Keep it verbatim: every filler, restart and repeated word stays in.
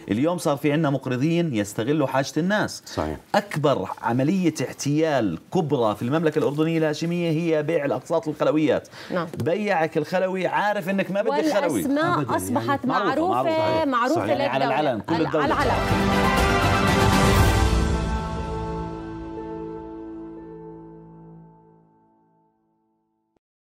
اليوم صار في عندنا مقرضين يستغلوا حاجة الناس. صحيح. أكبر عملية احتيال كبرى في المملكة الأردنية الهاشمية هي بيع الأقساط الخلويات. نعم. بيعك الخلوي عارف إنك ما بدك خلوي، والأسماء أصبحت معروفة معروفة يعني على العلن كل الدولة. على العلن.